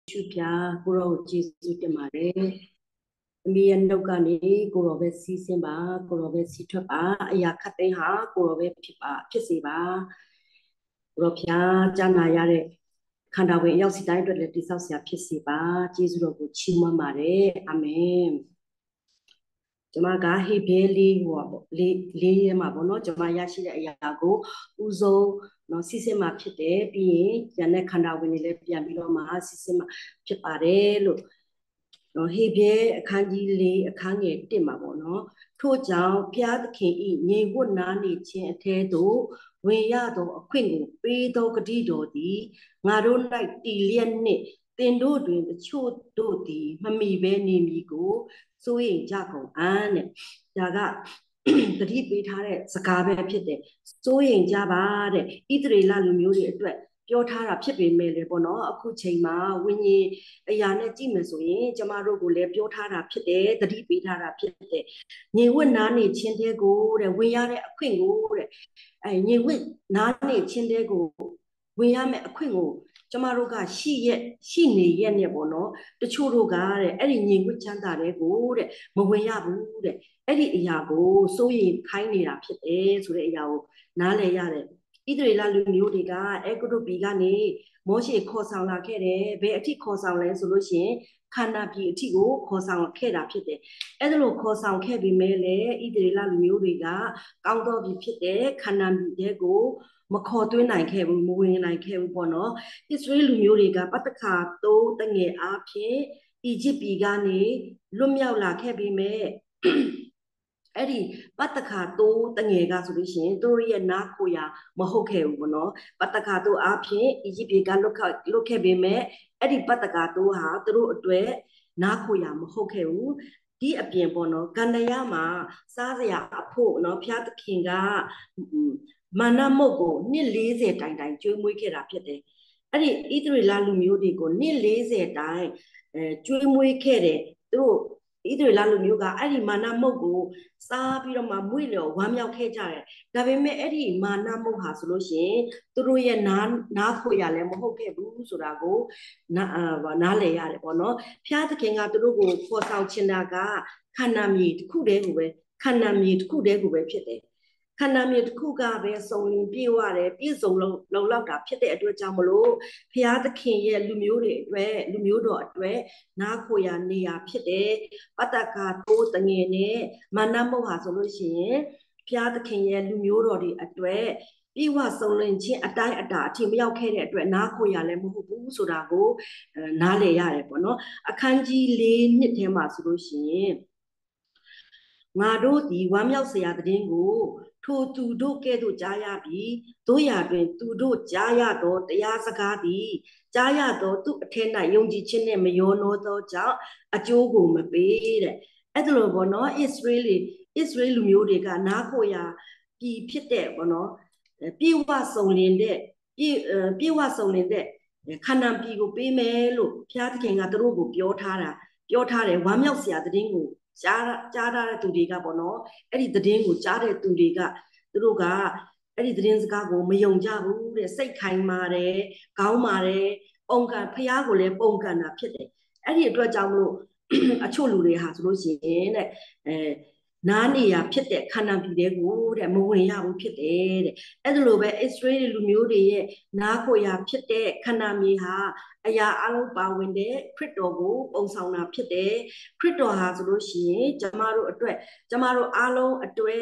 ရှုပြကိုရောကျေးဇူးတင်ပါတယ်။အမေရဲ့နှုတ်ကနေကိုရောပဲစီးဆင်းပါကိုရောပဲစီးထွက်ပါအရာခတ်သိမ်းဟာကိုရောပဲဖြစ်စေပါကိုရောဖျားကြားနာရတဲ့ခန္ဓာဝင်အရောက်စီတိုင်းအတွက်လည်းတိဆောက်စရာဖြစ်စေပါကျေးဇူးတော်ကိုချီးမွမ်းပါတယ်အာမင်။ကျွန်မကဟေဘဲလေးဟောပေါ့လေးရဲမှာပေါ့နော်ကျွန်မရရှိတဲ့အရာကိုဥဆုံးနော်စီစဉ်မှာဖြစ်တယ်ပြီးရင်ဉာဏ်နဲ့ခန္ဓာဝင်တွေလည်းပြန်ပြီးတော့မှစီစဉ်မှာဖြစ်ပါတယ်လို့နော်ဟေဘဲအခန်းကြီး၄အခန်းငယ်1မှာပေါ့နော်ထို့ကြောင့်ဘုရားသခင်ဤငြိမ်ဝတ်နာနေခြင်းအထဲသို့ဝင်ရသောအခွင့်ကိုပေးသောဂတိတော်သည်ငါတို့၌တည်လျက်နှင့်သင်တို့တွင်တချို့တို့သည်မမီဘဲနေမည်ကိုစိုးရိမ်ကြကုန်အံ့တဲ့ဒါကတတိပေးထားတဲ့စကားပဲဖြစ်တယ်စိုးရိမ်ကြပါတဲ့ဣသရေလလူမျိုးတွေအတွက်ပြောထားတာဖြစ်ပေမဲ့လေပေါ့နော်အခုချိန်မှာဝိညာဉ်အရာနဲ့ကြည့်မယ်ဆိုရင်ကျမတို့ကိုလည်းပြောထားတာဖြစ်တယ်တတိပေးထားတာဖြစ်တယ်ညီဝတ်နားနေခြင်းတဲ့ကိုတဲ့ဝင်ရတဲ့အခွင့်ကိုတဲ့ညီဝတ်နားနေခြင်းတဲ့ကိုဝင်ရမယ့်အခွင့်ကိုကျမတို့ကရှိနေရဲ့နဲ့ပေါ့နော်တချို့တို့ကတဲ့အဲ့ဒီညီဝတ်ချမ်းသာတဲ့ကိုတဲ့မဝင်ရဘူးတဲ့အဲ့ဒီအရာကိုစိုးရိမ်ခိုင်းနေတာဖြစ်တယ်ဆိုတဲ့အရာကိုနားလည်ရတယ်ဣသရေလလူမျိုးတွေကအဲဂုတ္တပီကနေမောရှေခေါ်ဆောင်လာခဲ့တယ်ဘယ်အထိခေါ်ဆောင်လဲဆိုလို့ရှိရင်ခန္ဓာပြည်အထိကိုခေါ်ဆောင်ခဲ့တာဖြစ်တယ်အဲ့ဒါလို့ခေါ်ဆောင်ခဲ့ပြီးမဲ့လေဣသရေလလူမျိုးတွေကကောင်းတော်ပြီဖြစ်တဲ့ခန္ဓာပြည်တဲ့ကိုမခေါ်သွင်းနိုင်ခဲ့ဘူးမဝင်နိုင်ခဲ့ဘူးပေါ့နော်ဣသရေလလူမျိုးတွေကပတ္တခါ3တငယ်အားဖြင့်အီဂျစ်ပြည်ကနေလွတ်မြောက်လာခဲ့ပြီးမဲ့အဲ့ဒီပတ္တခါတိုးတငယ်ကဆိုလို့ရှိရင်သူတို့ရဲ့နားခိုရာမဟုတ်ခဲ့ဘူးပေါ့နော်ပတ္တခါတိုးအားဖြင့်အီဂျစ်ပြည်ကလွတ်ခဲ့ပေမဲ့အဲ့ဒီပတ္တခါတိုးဟာသူတို့အတွက်နားခိုရာမဟုတ်ခဲ့ဘူးဒီအပြင်ပေါ့နော်ကန္တရမှာစားစရာအဖို့နော်ဘုရားသခင်ကမာနမုတ်ကိုနှစ်40တိုင်ကျွေးမွေးခဲ့တာဖြစ်တယ်အဲ့ဒီဣသရေလလူမျိုးတွေကိုနှစ်40တိုင်ကျွေးမွေးခဲ့တယ်သူတို့ဣသရေလလူမျိုးကအဲ့ဒီမာနမုတ်ကိုစားပြီးတော့မှမွေ့လျော်ဝမ်းမြောက်ခဲ့ကြတယ်ဒါပေမဲ့အဲ့ဒီမာနမုတ်ဟာဆိုလို့ရှိရင်သူတို့ရဲ့နားဖို့ရလည်းမဟုတ်ခဲ့ဘူးဆိုတာကိုနားလည်ရတယ်ပေါ့နော်ဘုရားသခင်ကသူတို့ကိုခေါ်ဆောင်ချင်တာကခန္ဓာမြေတစ်ခုတည်းကိုပဲခန္ဓာမြေတစ်ခုတည်းကိုပဲဖြစ်တယ်ခန္ဓာမြေတစ်ခုကပဲစုံလင်ပြေဝတယ်ပြည့်စုံလုံလောက်တာဖြစ်တဲ့အတွက်ကြောင့်မလို့ဘုရားသခင်ရဲ့လူမျိုးတွေအတွက်လူမျိုးတော်အတွက်နားခိုရာနေရာဖြစ်တယ်ပတ္တကာတိုးတငယ်နဲ့မာနမုတ်ဟာဆိုလို့ရှိရင်ဘုရားသခင်ရဲ့လူမျိုးတော်တွေအတွက်ပြေဝစုံလင်ခြင်းအတိုင်းအတာအထိမရောက်ခဲ့တဲ့အတွက်နားခိုရာလည်းမဟုတ်ဘူးဆိုတာကိုနားလည်ရတယ်ပေါ့နော်အခန်းကြီး၄နှစ်ထဲမှာဆိုလို့ရှိရင်ငါတို့ဒီဝမ်းမြောက်စရာတဲ့င်းကိုထိုသူတို့ကဲ့သို့ကြားရပြီတို့ရာတွင်သူတို့ကြားရသောတရားစကားသည်ကြားရသောသူအထက်၌ယုံကြည်ခြင်းနဲ့မယောနောသောကြောင့်အကျိုးကိုမပေးတဲ့အဲ့ဒါလိုပေါ့နော်ဣသရေလလူမျိုးတွေကနားခိုရာပြည်ဖြစ်တဲ့ပေါ့နော်ပြေဝစုံလင်တဲ့ပြေဝစုံလင်တဲ့ခန္ဓာပြည်ကိုပေးမယ်လို့ဘုရားသခင်ကသူတို့ကိုပြောထားတယ်ဝမ်းမြောက်စရာတဲ့င်းကိုကြားတဲ့သူတွေကပေါ့နော်အဲ့ဒီသတင်းကိုကြားတဲ့သူတွေကသူတို့ကအဲ့ဒီသတင်းစကားကိုမယုံကြဘူးတဲ့စိတ်ခိုင်ပါတယ်ခေါင်းပါတယ်ပုံကံဖျားကိုလည်းပုံကံတာဖြစ်တယ်အဲ့ဒီအတွက်ကြောင့်မလို့အချို့လူတွေဟာဆိုလို့ရှိရင်တဲ့နားနေရဖြစ်တဲ့ခန္ဓာပြည်တွေကိုတဲ့မဝင်ရဘူးဖြစ်တယ်တဲ့အဲ့ဒါလိုပဲဣသရေလလူမျိုးတွေရဲ့နားကိုရဖြစ်တဲ့ခန္ဓာမြေဟာအရာအလုံးပါဝင်တဲ့ခရစ်တော်ကိုပုံဆောင်တာဖြစ်တယ်ခရစ်တော်ဟာဆိုလို့ရှိရင်ကျမတို့အားလုံးအတွက်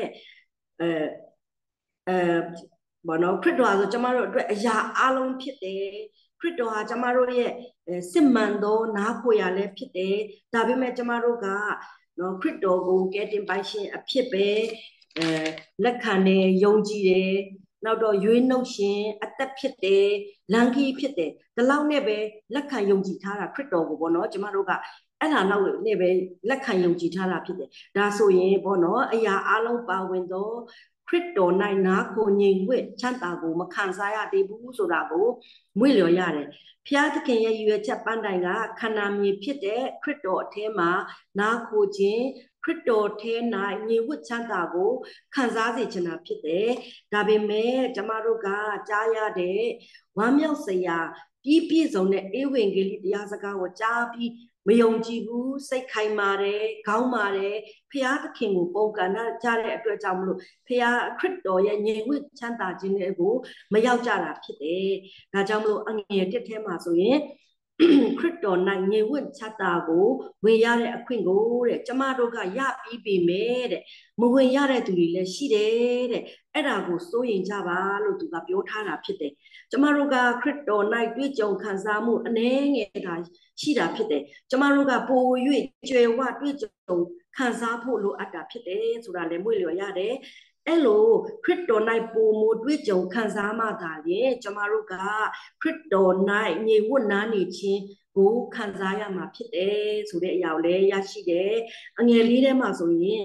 ဘောနော်ခရစ်တော်ဟာဆိုကျမတို့အတွက်အရာအလုံးဖြစ်တယ်ခရစ်တော်ဟာကျမတို့ရဲ့စစ်မှန်သောနားကိုရလည်းဖြစ်တယ်ဒါပေမဲ့ကျမတို့ကနော်ခရစ်တော်ကိုကယ်တင်ပိုင်ရှင်အဖြစ်ပဲလက်ခံတယ်ယုံကြည်တယ်နောက်တော့ရွေးနှုတ်ရှင်အသက်ဖြစ်တယ်လမ်းခီးဖြစ်တယ်ဒီလောက်နဲ့ပဲလက်ခံယုံကြည်ထားတာခရစ်တော်ကိုပေါ့နော်ကျမတို့ကအဲ့ဒါလောက်နဲ့ပဲလက်ခံယုံကြည်ထားတာဖြစ်တယ်ဒါဆိုရင်ပေါ့နော်အရာအလုံးပါဝင်သောခရစ်တော်၌နာကိုငြိမ်ဝှက်ချမ်းသာကိုမခံစားရသေးဘူးဆိုတာကိုမွေ့လျော်ရတယ်ဖျားသခင်ရဲ့ရွယ်ချက်ပန်းတိုင်ကခန္ဓာမြေဖြစ်တဲ့ခရစ်တော်အထဲမှာနာကိုခြင်းခရစ်တော်ထဲ၌ငြိမ်ဝှက်ချမ်းသာကိုခံစားစေချင်တာဖြစ်တယ်ဒါပေမဲ့ကျမတို့ကကြားရတဲ့ဝမ်းမြောက်စရာပပြည့်စုံတဲ့ဧဝံဂေလိတရားစကားကိုကြားပြီးမယုံကြည်ဘူးစိတ်ခိုင်ပါတယ်ခေါင်းပါတယ်ဖျားသခင်ကိုပုံကန်ကြတဲ့အတွက်ကြောင့်မလို့ဖျားခရစ်တော်ရဲ့ငြိမ်ဝှက်ချမ်းသာခြင်းတွေကိုမရောက်ကြတာဖြစ်တယ်ဒါကြောင့်မလို့အငယ်တစ်ထဲမှာဆိုရင်ခရစ်တော်၌ငြိမ်ဝှက်ချမ်းသာကိုဝင်ရတဲ့အခွင့်ကိုတဲ့ကျမတို့ကရပြီးပြီမဲ့တဲ့မဝင်ရတဲ့သူတွေလည်းရှိတယ်တဲ့အဲ့ဒါကိုစိုးရင်ကြပါလို့သူကပြောထားတာဖြစ်တယ်ကျမတို့ကခရစ်တော်၌တွေ့ကြုံခံစားမှုအနည်းငယ်တာရှိတာဖြစ်တယ်ကျမတို့ကပို၍ကျွယ်ဝတွေ့ကြုံခံစားဖို့လိုအပ်တာဖြစ်တယ်ဆိုတာလည်းမွေ့လျော်ရတယ်အဲ့လိုခရစ်တော်၌ပိုမိုတွေ့ကြုံခံစားမှသာလေကျမတို့ကခရစ်တော်၌ငြိမ်ဝှက်နားနေခြင်းကိုခံစားရမှာဖြစ်တယ်ဆိုတဲ့အရာကိုလည်းရရှိတယ်အငယ်လေးထဲမှာဆိုရင်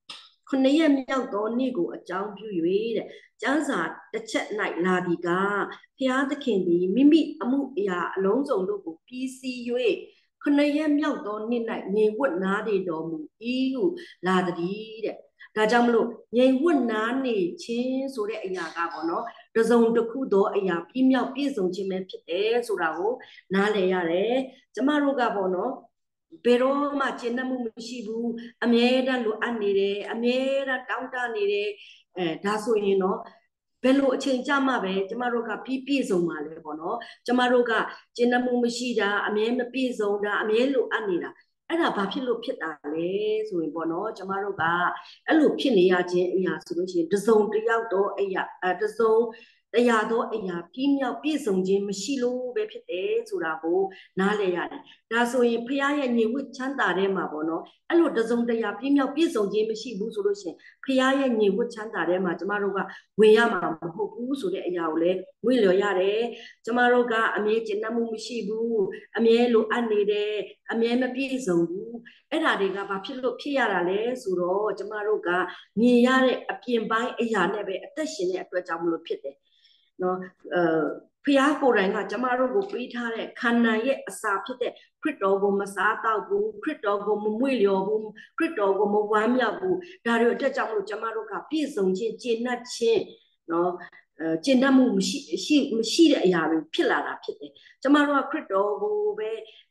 9ရက်မြောက်သောနေ့ကိုအကြောင်းပြု၍တဲ့ကျမ်းစာတစ်ချက်၌လာဒီကဘုရားသခင်သည်မိမိအမှုအရာအလုံးစုံတို့ကိုပြီးစီး၍9ရက်မြောက်သောနေ့၌ငြိမ်ဝှက်နားနေတော်မူ၏ဟုလာသည်တဲ့ဒါကြောင့်မလို့ငြိမ်ဝှက်နားနေခြင်းဆိုတဲ့အရာကပေါ့နော်တစုံတစ်ခုသောအရာပြည့်မြောက်ပြည့်စုံခြင်းပဲဖြစ်တယ်ဆိုတာကိုနားလည်ရတယ်ကျမတို့ကပေါ့နော်ဘယ်တော့မှကျင့်တတ်မှုမရှိဘူးအမြဲတမ်းလိုအပ်နေတယ်အမြဲတမ်းတောင်းတနေတယ်ဒါဆိုရင်တော့ဘယ်လိုအချိန်ကြမှာပဲကျမတို့ကပြည့်စုံပါလဲပေါ့နော်ကျမတို့ကကျင့်တတ်မှုမရှိတာအမြဲမပြည့်စုံတာအမြဲလိုအပ်နေတာအဲ့ဒါဘာဖြစ်လို့ဖြစ်တာလဲဆိုရင်ပေါ့နော်ကျမတို့ကအဲ့လိုဖြစ်နေရခြင်းအရာဆိုလို့ရှိရင်တစုံတစ်ယောက်တော့အရာတစုံတရားသောအရာပြည့်မြောက်ပြည့်စုံခြင်းမရှိလို့ပဲဖြစ်တယ်ဆိုတာကိုနားလည်ရတယ်ဒါဆိုရင်ဖခင်ရဲ့ညီဝတ်ချမ်းသာတဲ့မှာပေါ့နော်အဲ့လိုတစုံတရာပြည့်မြောက်ပြည့်စုံခြင်းမရှိဘူးဆိုလို့ရှိရင်ဖခင်ရဲ့ညီဝတ်ချမ်းသာတဲ့မှာကျမတို့ကဝင်ရမှာမဟုတ်ဘူးဆိုတဲ့အရာကိုလည်းဝိလျော်ရတယ်ကျမတို့ကအမြဲကျင့်တတ်မှုမရှိဘူးအမြဲလိုအပ်နေတယ်အမြဲမပြည့်စုံဘူးအဲ့ဒါတွေကဘာဖြစ်လို့ဖြစ်ရတာလဲဆိုတော့ကျမတို့ကမြင်ရတဲ့အပြင်ပိုင်းအရာနဲ့ပဲအသက်ရှင်တဲ့အတွက်ကြောင့်မလို့ဖြစ်တယ်နော်ဖျားကိုယ်တိုင်ကကျမတို့ကိုပေးထားတဲ့ခန္ဓာရဲ့အစာဖြစ်တဲ့ခရစ်တော်ကိုမစားတော့ဘူးခရစ်တော်ကိုမမွေ့လျော်ဘူးခရစ်တော်ကိုမဝမ်းမြောက်ဘူးဒါတွေအတွက်ကြောင့်မလို့ကျမတို့ကပြည့်စုံခြင်းကျင့်တတ်ခြင်းနော်ကျင့်တတ်မှုမရှိတဲ့အရာတွေဖြစ်လာတာဖြစ်တယ်ကျမတို့ကခရစ်တော်ကိုပဲ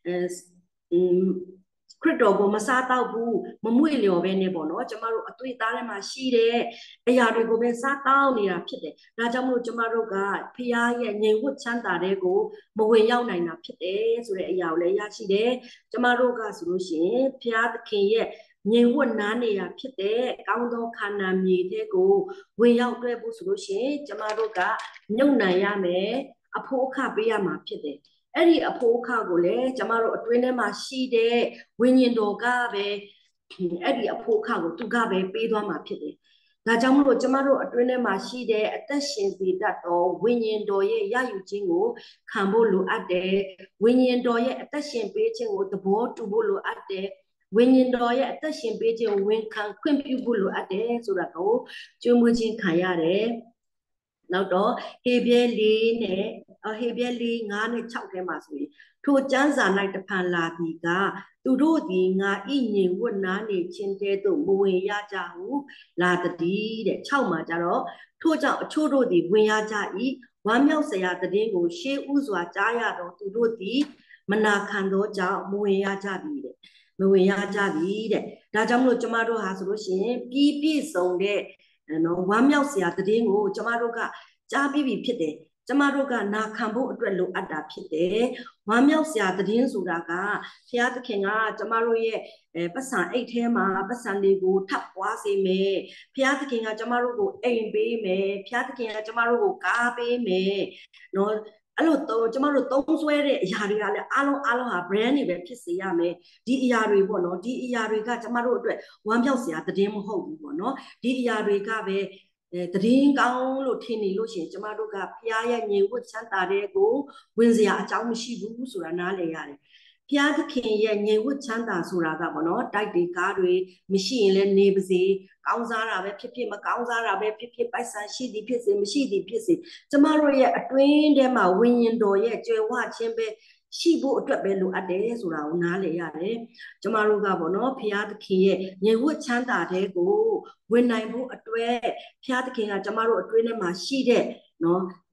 ခရစ်တော်ကိုမစားတော့ဘူးမမွေ့လျော်ပဲနေပေါ့နော်ကျမတို့အသွေးသားထဲမှာရှိတဲ့အရာတွေကိုပဲစားတောင်းနေတာဖြစ်တယ်ဒါကြောင့်မို့ကျမတို့ကဖခင်ရဲ့ငြိမ်ဝှက်ချမ်းသာတဲ့ကိုမဝင်ရောက်နိုင်တာဖြစ်တယ်ဆိုတဲ့အရာကိုလည်းရရှိတယ်ကျမတို့ကဆိုလို့ရှိရင်ဖခင်သခင်ရဲ့ငြိမ်ဝှက်နားနေတာဖြစ်တဲ့ကောင်းသောခန္ဓာမြေတဲ့ကိုဝင်ရောက်တွေ့ဖို့ဆိုလို့ရှိရင်ကျမတို့ကညှုံနိုင်ရမယ်အဖို့အခပေးရမှာဖြစ်တယ်အဲ့ဒီအဖို့အခကိုလည်းကျမတို့အတွင်းထဲမှာရှိတဲ့ဝိညာဉ်တော်ကပဲအဲ့ဒီအဖို့အခကိုသူကပဲပေးသွားမှာဖြစ်တယ်ဒါကြောင့်မလို့ကျမတို့အတွင်းထဲမှာရှိတဲ့အသက်ရှင်စေတတ်သောဝိညာဉ်တော်ရဲ့ရယူခြင်းကိုခံဖို့လိုအပ်တယ်ဝိညာဉ်တော်ရဲ့အသက်ရှင်ပေးခြင်းကိုသဘောတူဖို့လိုအပ်တယ်ဝိညာဉ်တော်ရဲ့အသက်ရှင်ပေးခြင်းဝန်ခံခွင့်ပြုဖို့လိုအပ်တယ်ဆိုတာကိုကျွေးမွေးခြင်းခံရတယ်နောက်တော့ဟေပြဲ4နဲ့ဟေပြဲ4 5နဲ့6ထဲမှာဆိုရင်ထိုကျမ်းစာ၌တဖန်လာသည်ကသူတို့သည်ငါဤငြိမ်ဝတ်နာနေခြင်းတဲသို့မဝင်ရကြဟုလာသည်တဲ့6မှာကျတော့ထို့ကြောင့်အချို့တို့သည်ဝင်ရကြ၏ဝမ်းမြောက်စရာတည်င်းကိုရှေးဥစွာကြားရတော့သူတို့သည်မနာခံသောကြောင့်မဝင်ရကြပြီတဲ့မဝင်ရကြပြီတဲ့ဒါကြောင့်မလို့ကျမတို့ဟာဆိုလို့ရှိရင်ပြည့်စုံတဲ့နော်ဝမ်းမြောက်စရာတည်င်းကိုကျမတို့ကကြားပြီးပြီဖြစ်တယ်ကျမတို့ကနာခံဖို့အတွက်လိုအပ်တာဖြစ်တယ်ဝမ်းမြောက်စရာတည်င်းဆိုတာကဘုရားသခင်ကကျမတို့ရဲ့ပတ်စံအိတ်ထဲမှာပတ်စံတွေကိုထပ်ပွားစေမယ်ဘုရားသခင်ကကျမတို့ကိုအိမ်ပေးမယ်ဘုရားသခင်ကကျမတို့ကိုကားပေးမယ်နော်အဲ့လိုတော့ကျမတို့သုံးဆွဲတဲ့အရာတွေကလည်းအားလုံးဟာ brand တွေပဲဖြစ်စေရမယ်ဒီအရာတွေပေါ့နော်ဒီအရာတွေကကျမတို့အတွက်ဝမ်းမြောက်စရာတည်င်းမဟုတ်ဘူးပေါ့နော်ဒီအရာတွေကပဲတည်င်းကောင်းလို့ထင်နေလို့ရှိရင်ကျမတို့ကဖခင်ရဲ့ငြိမ်ဝှက်ချမ်းသာတဲ့ကိုဝင်စရာအကြောင်းမရှိဘူးဆိုတာနားလည်ရတယ်ဖခင်သခင်ရဲ့ငြိမ်ဝှက်ချမ်းသာဆိုတာကပေါ့နော်တိုက်တွေကားတွေမရှိရင်လည်းနေပါစေကောင်းစားတာပဲဖြစ်ဖြစ်မကောင်းစားတာပဲဖြစ်ဖြစ်ပိုက်ဆံရှိသည်ဖြစ်စေမရှိသည်ဖြစ်စေကျမတို့ရဲ့အတွင်းထဲမှာဝိညာဉ်တော်ရဲ့ကြွယ်ဝခြင်းပဲရှိဖို့အတွက်ပဲလိုအပ်တယ်ဆိုတာကိုနားလည်ရတယ်ကျမတို့ကပေါ့နော်ဖခင်သခင်ရဲ့ငြိမ်ဝှက်ချမ်းသာတဲ့ကိုဝင်နိုင်ဖို့အတွက်ဖခင်သခင်ကကျမတို့အတွင်းထဲမှာရှိတဲ့နော်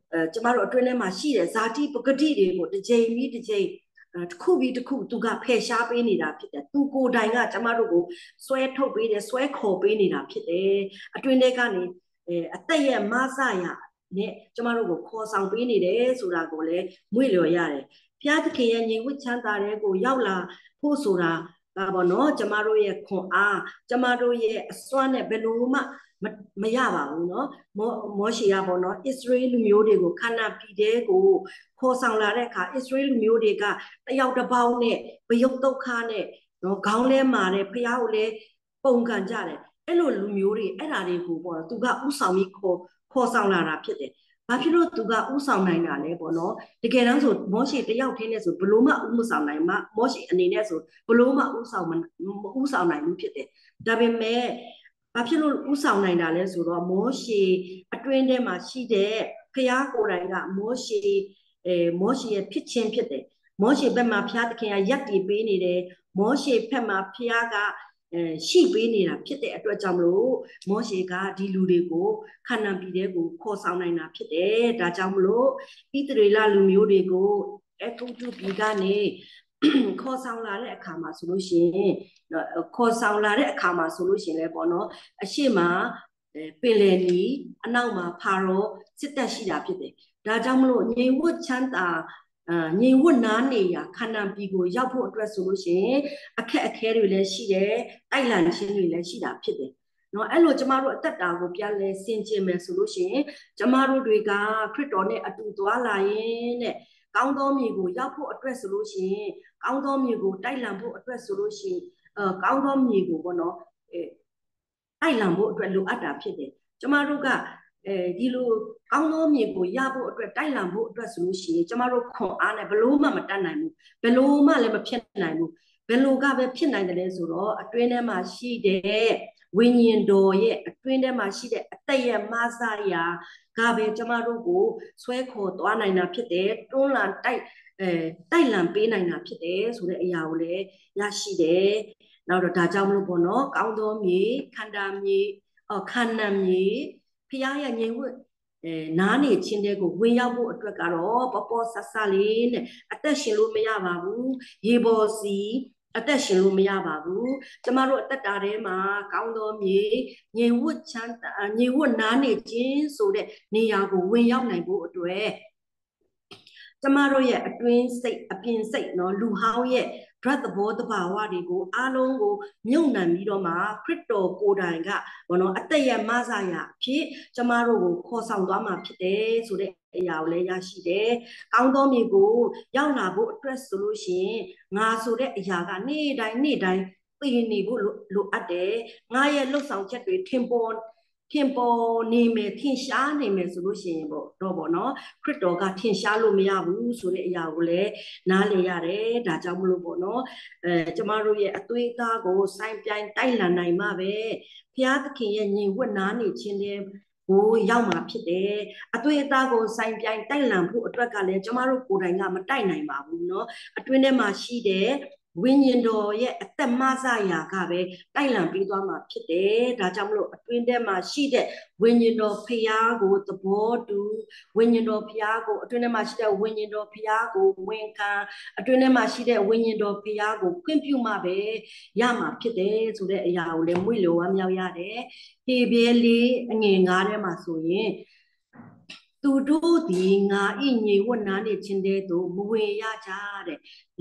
ကျမတို့အတွင်းထဲမှာရှိတဲ့ဇာတိပဂတိတွေကိုတစ်ချိန်ပြီးတစ်ချိန်တစ်ခုပြီးတစ်ခုသူကဖယ်ရှားပေးနေတာဖြစ်တယ်သူကိုယ်တိုင်ကကျမတို့ကိုဆွဲထုတ်ပေးတယ်ဆွဲခေါ်ပေးနေတာဖြစ်တယ်အတွင်းထဲကနေအသက်ရဲ့မဆရနဲ့ကျမတို့ကိုခေါ်ဆောင်ပေးနေတယ်ဆိုတာကိုလည်းမွေ့လျော်ရတယ်ဘုရားသခင်ရဲ့ညီဝတ်ချမ်းသာတဲ့ကိုရောက်လာဖို့ဆိုတာဒါပေါ့နော်ကျမတို့ရဲ့ခွန်အားကျမတို့ရဲ့အစွမ်းနဲ့ဘယ်လိုမှမရပါဘူးเนาะမောရှေကပေါ့နော်ဣသရေလလူမျိုးတွေကိုခန္ဓာပြည်တဲ့ကိုခေါ်ဆောင်လာတဲ့အခါဣသရေလလူမျိုးတွေကတယောက်တစ်ပေါက်နဲ့ဘယုတ်ဒုက္ခနဲ့เนาะခေါင်းလဲမာတဲ့ဖះကိုလည်းပုံကန်ကြတယ်အဲ့လိုလူမျိုးတွေအဲ့ဓာတွေကိုပေါ့သူကဥဆောင်ပြီးခေါ်ဆောင်လာတာဖြစ်တယ်ဘာဖြစ်လို့သူကဥဆောင်နိုင်တာလဲပေါ့နော်တကယ်တမ်းဆိုမောရှေတယောက်ထင်းနဲ့ဆိုဘလို့မှဥမဆောင်နိုင်မှမောရှေအနေနဲ့ဆိုဘလို့မှဥဆောင်နိုင်ဘူးဖြစ်တယ်ဒါပေမဲ့ဘာဖြစ်လို့ဥဆောင်နိုင်တာလဲဆိုတော့မောရှေအတွင်းထဲမှာရှိတဲ့ဖျားကိုယ်တိုင်ကမောရှေရဲ့ဖြစ်ချင်းဖြစ်တယ်မောရှေဘက်မှာဖျားသခင်ကရက်တည်ပေးနေတယ်မောရှေဘက်မှာဖျားကရှိပေးနေတာဖြစ်တဲ့အတွက်ကြောင့်မလို့မောရှေကဒီလူတွေကိုခန္ဓာပြည်တဲ့ကိုခေါ်ဆောင်နိုင်တာဖြစ်တယ်ဒါကြောင့်မလို့ဣသရေလလူမျိုးတွေကိုအထုတုပြည်ကနေခေါ်ဆောင်လာတဲ့အခါမှာဆိုလို့ရှိရင်ခေါ်ဆောင်လာတဲ့အခါမှာဆိုလို့ရှိရင်လည်းပေါ့နော်အရှိမပင်လယ်နီအနောက်မှာဖာရောစစ်တပ်ရှိတာဖြစ်တယ်ဒါကြောင့်မလို့ငြိမ်ဝတ်ချမ်းသာငြိမ်ဝတ်နားနေရခန္ဓာပြည်ကိုရောက်ဖို့အတွက်ဆိုလို့ရှိရင်အခက်အခဲတွေလည်းရှိတယ်တိုက်လန့်ခြင်းတွေလည်းရှိတာဖြစ်တယ်နော်အဲ့လိုကျမတို့အသက်တာကိုပြန်လဲဆင်ခြင်မယ်ဆိုလို့ရှိရင်ကျမတို့တွေကခရစ်တော်နဲ့အတူသွားလာရင်တဲ့ကောင်းသောမြေကိုရောက်ဖို့အတွက်ဆိုလို့ရှိရင်ကောင်းသောမြေကိုတိုက်လန့်ဖို့အတွက်ဆိုလို့ရှိရင်ကောင်းသောမြေကိုပေါ့နော်တိုက်လန့်ဖို့အတွက်လိုအပ်တာဖြစ်တယ်ကျမတို့ကဒီလိုကောင်းသောမြေကိုရဖို့အတွက်တိုက်လန့်ဖို့အတွက်ဆိုလို့ရှိရင်ကျမတို့ခွန်အားနဲ့ဘလို့မှမတတ်နိုင်ဘူးဘလို့မှလည်းမဖြစ်နိုင်ဘူးဘယ်လိုကပဲဖြစ်နိုင်တယ်လဲဆိုတော့အတွင်းထဲမှာရှိတဲ့ဝိညာဉ်တော်ရဲ့အတွင်းထဲမှာရှိတဲ့အသက်ရဲ့မဆရာကပဲကျမတို့ကိုဆွဲခေါ်သွားနိုင်တာဖြစ်တယ်တွန်းလှန်တိုက်လန့်ပေးနိုင်တာဖြစ်တယ်ဆိုတဲ့အရာကိုလည်းရရှိတယ်နောက်တော့ဒါကြောင့်မလို့ပေါ့နော်ကောင်းသောမြေခန္ဓာမြေခန္ဓာမြေဖျားရဲ့ငြိမ်ဝတ်နားနေခြင်းတဲ့ကိုဝင်ရောက်ဖို့အတွက်ကတော့ပေါ်ဆဆလေးနဲ့အသက်ရှင်လို့မရပါဘူးရေပေါ်စီအသက်ရှင်လို့မရပါဘူးကျမတို့အသက်တာထဲမှာကောင်းသောမြေငြိမ်ဝတ်ချမ်းသာငြိမ်ဝတ်နားနေခြင်းဆိုတဲ့နေရာကိုဝင်ရောက်နိုင်ဖို့အတွက်ကျမတို့ရဲ့အတွင်းစိတ်အပြင်စိတ်เนาะလူဟောင်းရဲ့ဓာတ်သဘောတဘာဝတွေကိုအားလုံးကိုမြုပ်နှံပြီးတော့မှခရစ်တော်ကိုယ်တိုင်ကဘောနော်အသက်ရဲ့မဆရာအဖြစ်ကျမတို့ကိုခေါ်ဆောင်သွားမှာဖြစ်တယ်ဆိုတဲ့အရာကိုလည်းရရှိတယ်။ကောင်းသောမြေကိုရောက်လာဖို့အတွက်ဆိုလို့ရှိရင်ငါဆိုတဲ့အရာကနေ့တိုင်းသိနေဖို့လိုအပ်တယ်။ငါရဲ့လှုပ်ဆောင်ချက်တွေထင်ပေါ်နေမယ်ထင်ရှားနေမယ်ဆိုလို့ရှိရင်ပေါ့နော်ခရစ်တော်ကထင်ရှားလို့မရဘူးဆိုတဲ့အရာကိုလည်းနားလည်ရတယ်ဒါကြောင့်မလို့ပေါ့နော်ကျမတို့ရဲ့အသွေးအသားကိုစိုင်းပြိုင်တိုက်လန်နိုင်မှပဲဘုရားသခင်ရဲ့ညီဝတ်နားနေခြင်းတဲ့ကိုရောက်မှာဖြစ်တယ်အသွေးအသားကိုစိုင်းပြိုင်တိုက်လန်ဖို့အတွက်ကလည်းကျမတို့ကိုယ်တိုင်ကမတိုက်နိုင်ပါဘူးเนาะအတွင်းထဲမှာရှိတဲ့ဝိညာဉ်တော်ရဲ့အသက်မဆရာကပဲတိုက်လံပေးသွားမှာဖြစ်တယ်။ဒါကြောင့်မလို့အတွင်းထဲမှာရှိတဲ့ဝိညာဉ်တော်ဖျားကိုသဘောတူဝိညာဉ်တော်ဖျားကိုအတွင်းထဲမှာရှိတဲ့ဝိညာဉ်တော်ဖျားကိုဝန်ခံအတွင်းထဲမှာရှိတဲ့ဝိညာဉ်တော်ဖျားကိုခွင့်ပြုမှပဲရမှာဖြစ်တယ်ဆိုတဲ့အရာကိုလည်းမွေ့လျော်ဝမ်းမြောက်ရတယ်။ဟေဘဲလေးအငယ်9ထဲမှာဆိုရင်သူတို့ဒီငါဤညီဝတ်နာနေခြင်းတဲ့သို့မဝင်ရကြတဲ့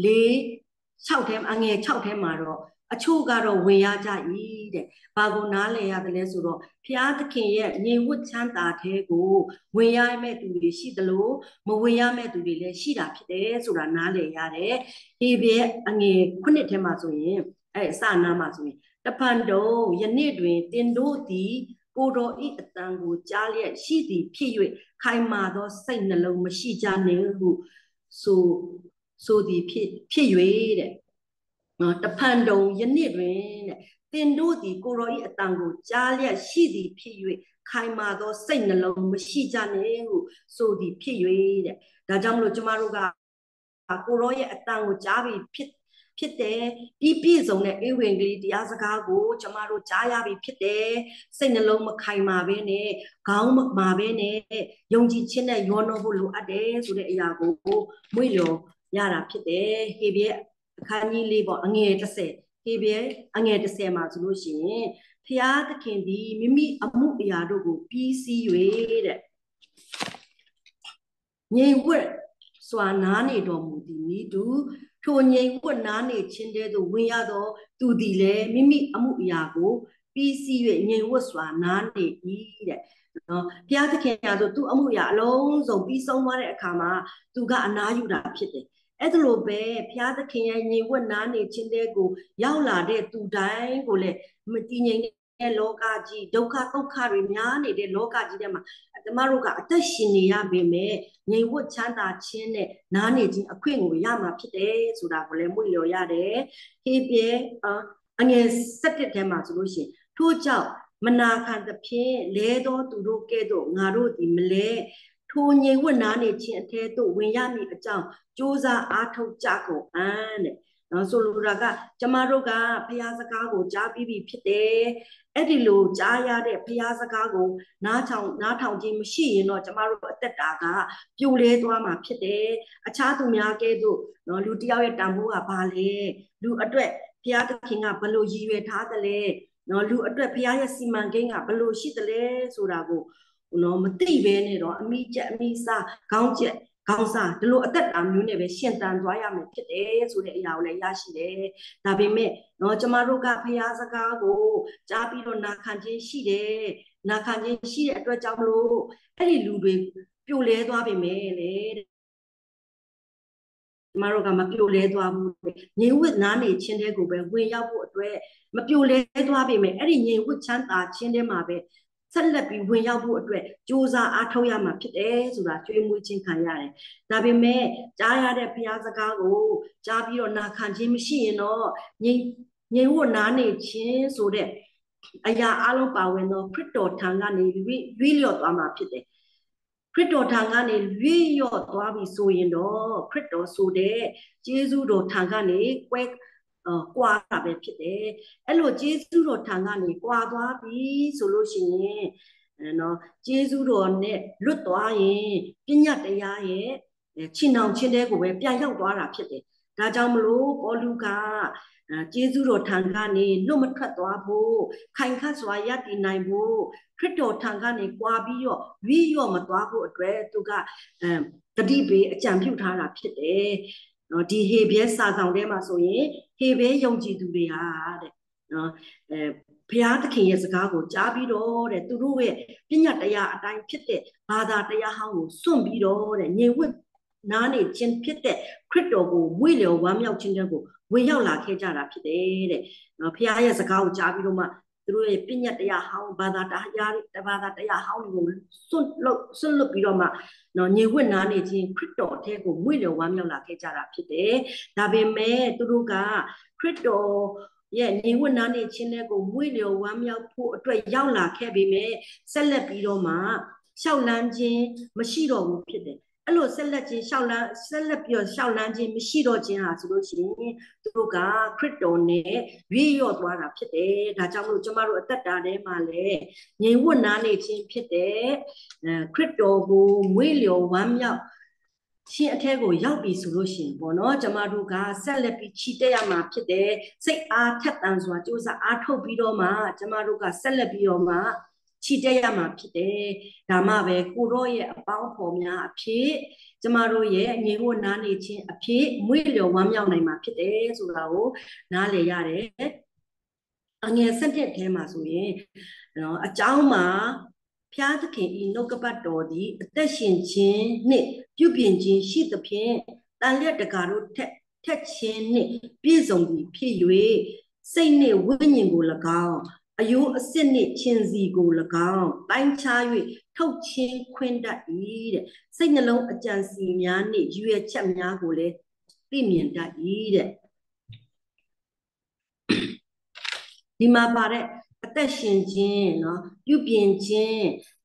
6ထဲမှာအငယ်6ထဲမှာတော့အချို့ကတော့ဝင်ရကြ၏တဲ့ဘာကိုနားလည်ရတယ်လဲဆိုတော့ဘုရားသခင်ရဲ့ညီဝတ်ချမ်းသာတဲ့ကိုဝင်ရမဲ့သူတွေရှိသလိုမဝင်ရမဲ့သူတွေလည်းရှိတာဖြစ်တယ်ဆိုတာနားလည်ရတယ်ဟေဘဲအငယ်9ထဲမှာဆိုရင်အစနာမှာဆိုရင်တဖန်တော့ယနေ့တွင်တင်တို့သည်ကိုတော်ဤအတန်ကိုကြားလျက်ရှိသည်ဖြစ်၍ခိုင်မာသောစိတ်နှလုံးမရှိကြနှင့်ဟုဆိုသည်ဖြစ်၍တဲ့တဖန်တုံယနေ့တွင်တဲ့တင်တို့သည်ကိုတော်ဤအတန်ကိုကြားလျက်ရှိသည်ဖြစ်၍ခိုင်မာသောစိတ်နှလုံးမရှိကြနှင့်ဟုဆိုသည်ဖြစ်၍တဲ့ဒါကြောင့်မလို့ကျမတို့ကကိုတော်ရဲ့အတန်ကိုကြားပြီးဖြစ်တယ်ပြီးပြည့်စုံတဲ့ဧဝံဂေလိတရားစကားကိုကျမတို့ကြားရပြီဖြစ်တယ်စိတ်နှလုံးမခိုင်မာဘဲနဲ့ခေါင်းမမာဘဲနဲ့ယုံကြည်ခြင်းနဲ့ရောနှောဖို့လိုအပ်တယ်ဆိုတဲ့အရာကိုမွေ့လျော်ရတာဖြစ်တယ်ဟေဘရဲအခန်းကြီး၄ပေါ့အငယ်30ဟေဘရဲအငယ်30မှာဆိုလို့ရှိရင်ဖျားသခင်သည်မိမိအမှုအရာတို့ကိုပြီးစီး၍တဲ့ငြိမ်ဝှက်စွာနားနေတော်မူသည်မိတူထိုငြိမ်ဝှက်နားနေခြင်းတဲ့သို့ဝင်ရသောသူသည်လည်းမိမိအမှုအရာကိုပြီးစီး၍ငြိမ်ဝှက်စွာနားနေ၏တဲ့နော်ဘုရားသခင်ကဆိုသူ့အမှုအရာအလုံးစုံပြီးဆုံးသွားတဲ့အခါမှာသူကအနားယူတာဖြစ်တယ်အဲ့ဒါလိုပဲဘုရားသခင်ရဲ့ငြိမ်ဝှက်နားနေခြင်းတဲ့ကိုရောက်လာတဲ့သူတိုင်းကိုလည်းမတည်ငြိမ်တဲ့လောကကြီးဒုက္ခဒုက္ခတွေများနေတဲ့လောကကြီးထဲမှာကျမတို့ကအသက်ရှင်နေရပေမဲ့ငြိမ်ဝှက်ချမ်းသာခြင်းနဲ့နားနေခြင်းအခွင့်ကိုရမှာဖြစ်တယ်ဆိုတာကိုလည်းမွေ့လျော်ရတယ်ဟေးပြေအငယ်7ထဲမှာဆိုလို့ရှိရင်ထို့ကြောင့်မနာခံသဖြင့်လဲသောသူတို့ကဲ့သို့ငါတို့ဒီမလဲထိုငြိမ်ဝှက်နားနေခြင်းအထဲသို့ဝင်ရမည်အကြောင်းကြိုးစားအားထုတ်ကြကုန်အံ့တဲ့နော်ဆိုလိုတာကကျမတို့ကဘုရားစကားကိုကြားပြီးပြီဖြစ်တယ်အဲ့ဒီလိုကြားရတဲ့ဘုရားစကားကိုနားထောင်ခြင်းမရှိရင်တော့ကျမတို့အသက်တာကပြိုလဲသွားမှာဖြစ်တယ်အခြားသူများကဲ့သို့နော်လူတယောက်ရဲ့တန်ဖိုးကဘာလဲလူအတွက်ဘုရားသခင်ကဘယ်လိုရည်ရွယ်ထားသလဲနော်လူအတွက်ဘုရားရဲ့စီမံကိန်းကဘယ်လိုရှိသလဲဆိုတာကိုနော်မသိဘဲနဲ့တော့အမိချက်အမိစားခေါင်းချက်ခေါင်းစားဒီလိုအသက်တာမျိုးနဲ့ပဲရှင်သန်သွားရမယ်ဖြစ်တယ်ဆိုတဲ့အရာကိုလည်းရရှိတယ်။ဒါပေမဲ့နော်ကျမတို့ကဖရားစကားကိုကြားပြီးတော့နာခံခြင်းရှိတယ်။နာခံခြင်းရှိတဲ့အတွက်ကြောင့်မလို့အဲ့ဒီလူတွေပြိုလဲသွားပြီမယ်လေ။ကျမတို့ကမပြိုလဲသွားဘူး။ငြိမ်ဝှက်နားနေခြင်းတဲ့ကိုပဲဝင်ရောက်ဖို့အတွက်မပြိုလဲသွားပြီမယ်။အဲ့ဒီငြိမ်ဝှက်ချမ်းသာခြင်းတဲ့မှာပဲဆက်လက်ပြီးဝင်ရောက်ဖို့အတွက်စူးစမ်းအားထုတ်ရမှာဖြစ်တယ်ဆိုတာကြွေးမွေးခြင်းခံရတယ်။ဒါပေမဲ့ကြားရတဲ့ဘုရားစကားကိုကြားပြီးတော့နာခံခြင်းမရှိရင်တော့ငြိမ်ဝှက်နားနေခြင်းဆိုတဲ့အရာအလုံးပါဝင်သောခရစ်တော်ထံကနေရွေ့လျော့သွားမှာဖြစ်တယ်။ခရစ်တော်ထံကနေရွေ့လျော့သွားပြီဆိုရင်တော့ခရစ်တော်ဆိုတဲ့ယေရှုတော်ထံကနေကွာတာပဲဖြစ်တယ်အဲ့လိုကျေးဇူးတော်ထံကနေကွာသွားပြီဆိုလို့ရှိရင်နော်ကျေးဇူးတော်နဲ့လွတ်သွားရင်ပညာတရားရဲ့ချီနှောင်ခြင်းတဲ့ကိုပဲပြန်ရောက်သွားတာဖြစ်တယ်ဒါကြောင့်မလို့ပေါလုကကျေးဇူးတော်ထံကနေလွတ်မထွက်သွားဖို့ခိုင်ခတ်စွာရည်တည်နိုင်ဖို့ခရစ်တော်ထံကနေကွာပြီးတော့ရွေ့လျော့မသွားဖို့အတွက်သူကတတိပေအကြံပြုထားတာဖြစ်တယ်နော်ဒီဟေဘရဲစာဆောင်ထဲမှာဆိုရင်ဟေဘရဲယုံကြည်သူတွေဟာတဲ့နော်ဘုရားသခင်ရဲ့စကားကိုကြားပြီးတော့တဲ့သူတို့ရဲ့ပညာတရားအတိုင်းဖြစ်တဲ့ဘာသာတရားဟောင်းကိုစွန့်ပြီးတော့တဲ့ငြိမ်ဝှက်နားနေခြင်းဖြစ်တဲ့ခရစ်တော်ကိုဝိလျော်ဝမ်းမြောက်ခြင်းတွေကိုဝင်ရောက်လာခဲ့ကြတာဖြစ်တယ်တဲ့နော်ဘုရားရဲ့စကားကိုကြားပြီးတော့မှသူတို့ရဲ့ပညာတရားဟောင်းဘာသာတရားဟောင်းတွေကိုစွန့်လွတ်ပြီးတော့မှနော်ညီဝတ်နာနေခြင်းခရစ်တော်အထက်ကိုမွေ့လျော်ဝမ်းမြောက်လာခဲ့ကြတာဖြစ်တယ်။ဒါပေမဲ့သူတို့ကခရစ်တော်ရဲ့ညီဝတ်နာနေခြင်းတွေကိုမွေ့လျော်ဝမ်းမြောက်ဖို့အတွက်ရောက်လာခဲ့ပေမဲ့ဆက်လက်ပြီးတော့မှရှောက်လန်းခြင်းမရှိတော့ဘူးဖြစ်တယ်။အဲ့လိုဆက်လက်ပြီးတော့ရှောက်လန်းခြင်းမရှိတော့ခြင်းဟာဆိုလို့ရှိရင်သူတို့ကခရစ်တော်နဲ့ရွေ့လျော့သွားတာဖြစ်တယ်ဒါကြောင့်မလို့ကျမတို့အသက်တာထဲမှာလည်းငြိမ်ဝှက်နားနေခြင်းဖြစ်တဲ့ခရစ်တော်ကိုမွေ့လျော်ဝမ်းမြောက်ရှင်အထက်ကိုရောက်ပြီဆိုလို့ရှိရင်ပေါ့နော်ကျမတို့ကဆက်လက်ပြီးချီတက်ရမှာဖြစ်တယ်စိတ်အားထက်သန်စွာကြိုးစားအားထုတ်ပြီးတော့မှကျမတို့ကဆက်လက်ပြီးတော့မှချီတက်ရမှာဖြစ်တယ်ဒါမှပဲကိုတော့ရဲ့အပေါင်းဖော်များအဖြစ်ကျမတို့ရဲ့ငြိမ်ဝှက်နားနေခြင်းအဖြစ်မွေ့လျော်ဝမ်းမြောက်နိုင်မှာဖြစ်တယ်ဆိုတာကိုနားလည်ရတယ်အငယ်7ထဲမှာဆိုရင်နော်အကြောင်းမှာဖျားသခင်ဤနှုတ်ကပတ်တော်သည်အသက်ရှင်ခြင်းနှင့်ပြုပြင်ခြင်းရှိသဖြင့်တန်လျက်တကာတို့ထက်ခြင်းနှင့်ပြည့်စုံသည်ဖြစ်၍စိတ်နှင့်ဝိညာဉ်ကို၎င်းအယိုးအစစ်နှင့်ခြင်းစီကို၎င်းပိုင်းခြား၍ထုတ်ချင်းခွင့်တတ်၏တဲ့စိတ်နှလုံးအကြံစီများနှင့်ရွေချက်များကိုလည်းသိမြင်တတ်၏တဲ့ဒီမှာပါတဲ့အသက်ရှင်ခြင်းเนาะပြုပြင်ခြင်း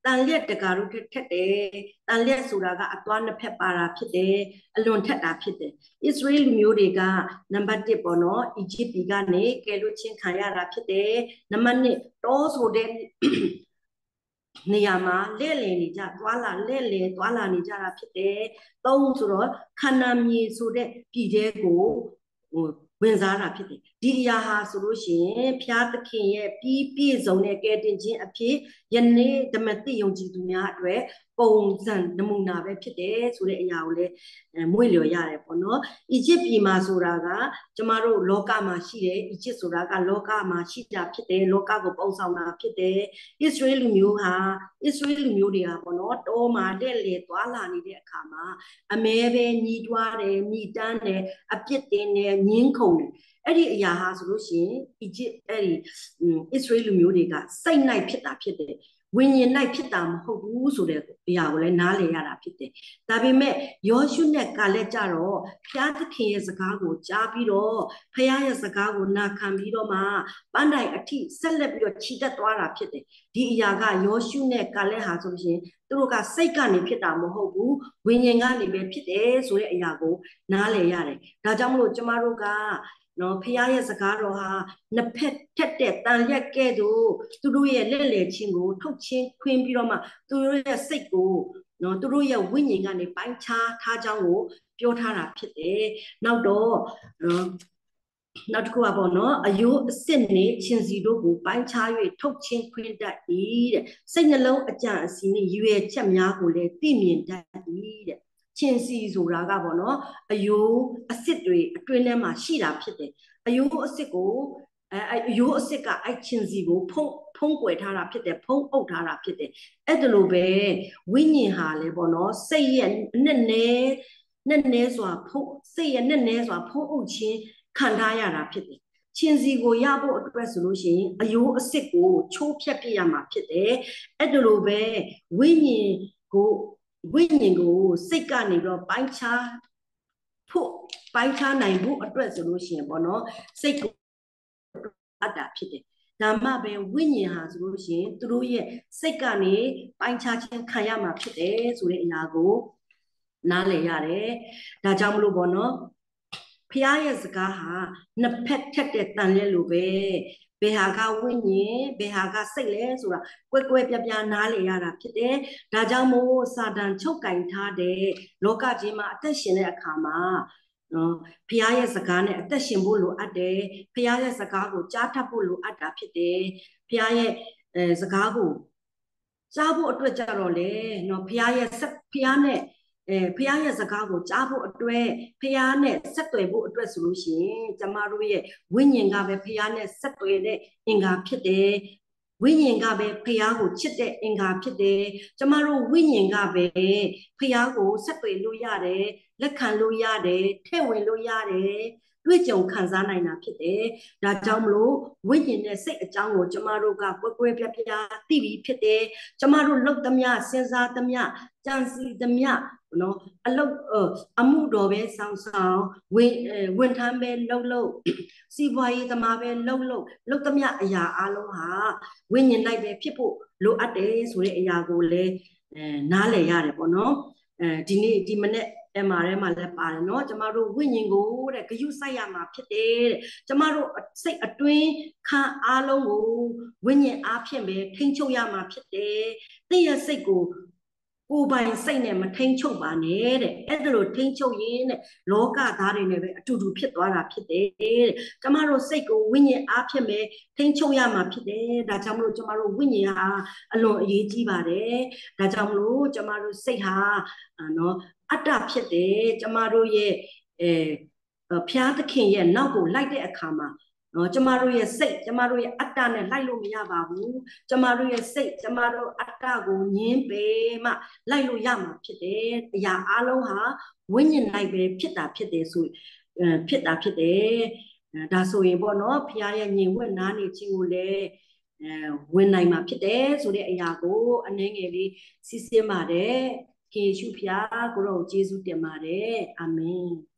တန်လျက်တကာတို့ထက်တယ်တန်လျက်ဆိုတာကအသွားနှစ်ဖက်ပါတာဖြစ်တယ်အလွန်ထက်တာဖြစ်တယ်ဣသရေလလူမျိုးတွေကနံပါတ်1ပေါ့နော်အီဂျစ်ပြည်ကနေကယ်လို့ချင်းခံရတာဖြစ်တယ်နံပါတ်2တောဆိုတဲ့နေရာမှာလဲ့လည်နေကြသွားလာလဲ့လည်သွားလာနေကြတာဖြစ်တယ်3ဆိုတော့ခန္ဓာမြေဆိုတဲ့ပြည်သေးကိုဝင်စားတာဖြစ်တယ်ဒီအရာဟာဆိုလို့ရှိရင်ဖျားသခင်ရဲ့ပြည့်စုံတဲ့ကယ်တင်ခြင်းအဖြစ်ယနေ့ဓမ္မတိယုံကြည်သူများအတွက်ပုံစံနမူနာပဲဖြစ်တယ်ဆိုတဲ့အရာကိုလည်းမွေ့လျော်ရတယ်ပေါ့နော်အီဂျစ်ပြည်မှာဆိုတာကကျမတို့လောကမှာရှိတယ်အီဂျစ်ဆိုတာကလောကမှာရှိတာဖြစ်တယ်လောကကိုပုံဆောင်တာဖြစ်တယ်ဣသရေလလူမျိုးတွေကပေါ့နော်တောမှာလက်လေသွားလာနေတဲ့အခါမှာအမဲပဲညီးတွားတယ်ညီတန်းတယ်အပြစ်တင်တယ်ညင်းခုန်တယ်အဲ့ဒီအရာဟာဆိုလို့ရှိရင်အီဂျစ်အဲ့ဒီဣသရေလလူမျိုးတွေကစိတ်နိုင်ဖြစ်တာဖြစ်တယ်ဝိညာဉ်၌ဖြစ်တာမဟုတ်ဘူးဆိုတဲ့အရာကိုလည်းနားလည်ရတာဖြစ်တယ်။ဒါပေမဲ့ယောရှုနဲ့ကလည်းကြတော့ဖျားသခင်ရဲ့စကားကိုကြားပြီးတော့ဖျားရဲ့စကားကိုနာခံပြီးတော့မှပန်းတိုင်အထိဆက်လက်ပြီးတော့ခြိတက်သွားတာဖြစ်တယ်။ဒီအရာကယောရှုနဲ့ကလည်းဟာဆိုလို့ရှိရင်သူတို့ကစိတ်ကနေဖြစ်တာမဟုတ်ဘူးဝိညာဉ်ကနေပဲဖြစ်တယ်ဆိုတဲ့အရာကိုနားလည်ရတယ်။ဒါကြောင့်မလို့ကျမတို့ကနော်ဖခင်ရဲ့စကားတော်ဟာနှစ်ဖက်ထက်တဲ့တန်လျက်ကဲ့သို့သူတို့ရဲ့လက်လေချင်းကိုထုတ်ချင်းခွင်းပြီးတော့မှသူတို့ရဲ့စိတ်ကိုနော်သူတို့ရဲ့ဝိညာဉ်ကနေပိုင်းခြားထားကြောင်းကိုပြောထားတာဖြစ်တယ်နောက်တော့နောက်တစ်ခုကပေါ့နော်အယိုးအစစ်နဲ့ချင်းစီတို့ကိုပိုင်းခြား၍ထုတ်ချင်းခွင်းတတ်၏တဲ့စိတ်နှလုံးအကြံအစီနဲ့ရွယ်ချက်များကိုလည်းသိမြင်တတ်၏တဲ့ချင်းစီဆိုတာကပေါ့နော်အယိုးအစစ်တွေအတွင်းထဲမှာရှိတာဖြစ်တယ်အယိုးအစစ်ကိုအယိုးအစစ်ကအဲ့ချင်းစီကိုဖုံးကွယ်ထားတာဖြစ်တယ်ဖုံးအုပ်ထားတာဖြစ်တယ်အဲ့ဒါလိုပဲဝိညာဉ်ဟာလည်းပေါ့နော်စိတ်ရဲ့နဲ့နဲစွာဖုံးစိတ်ရဲ့နဲ့နဲစွာဖုံးအုပ်ခြင်းခံထားရတာဖြစ်တယ်ချင်းစီကိုရဖို့အတွက်ဆိုလို့ရှိရင်အယိုးအစစ်ကိုချိုးဖျက်ပြရမှာဖြစ်တယ်အဲ့ဒါလိုပဲဝိညာဉ်ကိုစိတ်ကနေတော့ပိုင်းခြားနိုင်ဖို့အတွက်ဆိုလို့ရှိရင်ပေါ့နော်စိတ်ကိုအပ်တာဖြစ်တယ်ဒါမှပဲဝိညာဉ်ဟာဆိုလို့ရှိရင်သူတို့ရဲ့စိတ်ကနေပိုင်းခြားခြင်းခံရမှာဖြစ်တယ်ဆိုတဲ့အရာကိုနားလည်ရတယ်ဒါကြောင့်မလို့ပေါ့နော်ဖျားရဲ့စကားဟာနှစ်ဖက်ထက်တဲ့တန်လဲလို့ပဲဘယ်ဟာကဝိညာဉ်ဘယ်ဟာကစိတ်လဲဆိုတာကွဲပြားနားလည်ရတာဖြစ်တယ်ဒါကြောင့်မို့စာတန်ချုပ်ကင်ထားတဲ့လောကကြီးမှာအသက်ရှင်တဲ့အခါမှာနော်ဖျားရဲ့စကားနဲ့အသက်ရှင်ဖို့လိုအပ်တယ်ဖျားရဲ့စကားကိုကြားထပ်ဖို့လိုအပ်တာဖြစ်တယ်ဖျားရဲ့စကားကိုကြားဖို့အတွက်ကြတော့လေနော်ဖျားနဲ့ဖះရဲ့စကားကိုကြားဖို့အတွက်ဖះနဲ့ဆက်သွယ်ဖို့အတွက်ဆိုလို့ရှိရင်ကျမတို့ရဲ့ဝိညာဉ်ကပဲဖះနဲ့ဆက်သွယ်တဲ့အင်္ဂါဖြစ်တယ်ဝိညာဉ်ကပဲဖះကိုချစ်တဲ့အင်္ဂါဖြစ်တယ်ကျမတို့ဝိညာဉ်ကပဲဖះကိုဆက်သွယ်လို့ရတယ်လက်ခံလို့ရတယ်ထဲ့ဝင်လို့ရတယ်တွေ့ကြုံခံစားနိုင်တာဖြစ်တယ်။ဒါကြောင့်မလို့ဝိညာဉ်နဲ့စိတ်အကြောင်းကိုကျမတို့ကကွဲပြားသိပြီးဖြစ်တယ်။ကျမတို့လှုပ်သမျှစဉ်းစားသမျှကြံစည်သမျှနော်အမှုတော်ပဲဆောင်ဝန်ထမ်းပဲလှုပ်စီးပွားရေးသမားပဲလှုပ်သမျှအရာအလုံးဟာဝိညာဉ်လိုက်ပဲဖြစ်ဖို့လိုအပ်တယ်ဆိုတဲ့အရာကိုလည်းနားလည်ရတယ်ပေါ့နော်ဒီမနေ့မှာလည်းပါတယ်နော်ကျမတို့ဝိညာဉ်ကိုတဲ့ဂယုစိုက်ရမှာဖြစ်တယ်တဲ့ကျမတို့စိတ်အတွင်းခံအားလုံးကိုဝိညာဉ်အားဖြင့်ပဲထိန်းချုပ်ရမှာဖြစ်တယ်သင်ရဲ့စိတ်ကိုကိုယ်ပိုင်စိတ်နဲ့မထိန်းချုပ်ပါနဲ့တဲ့အဲ့ဒါလိုထိန်းချုပ်ရင်တဲ့လောကသားတွေနဲ့ပဲအတူတူဖြစ်သွားတာဖြစ်တယ်တဲ့ကျမတို့စိတ်ကိုဝိညာဉ်အားဖြင့်ပဲထိန်းချုပ်ရမှာဖြစ်တယ်ဒါကြောင့်မလို့ကျမတို့ဝိညာဉ်ဟာအလွန်အရေးကြီးပါတယ်ဒါကြောင့်မလို့ကျမတို့စိတ်ဟာနော်အတ္တဖြစ်တယ်ကျမတို့ရဲ့ဖျားသခင်ရဲ့နောက်ကိုလိုက်တဲ့အခါမှာနော်ကျမတို့ရဲ့စိတ်ကျမတို့ရဲ့အတ္တနဲ့လိုက်လို့မရပါဘူးကျမတို့ရဲ့စိတ်ကျမတို့အတ္တကိုညင်းပယ်မှလိုက်လို့ရမှာဖြစ်တယ်အရာအလုံးဟာဝိညာဉ်၌ပဲဖြစ်တာဖြစ်တယ်ဆိုဖြစ်တာဖြစ်တယ်ဒါဆိုရင်ပေါ့နော်ဖျားရဲ့ညင်ဝက်နားနေခြင်းကိုလည်းဝင်နိုင်မှာဖြစ်တယ်ဆိုတဲ့အရာကိုအနည်းငယ်လေးစီးဆင်းပါတယ်ယေရှုဖျားကိုရောယေရှုတင်ပါတယ်အာမင်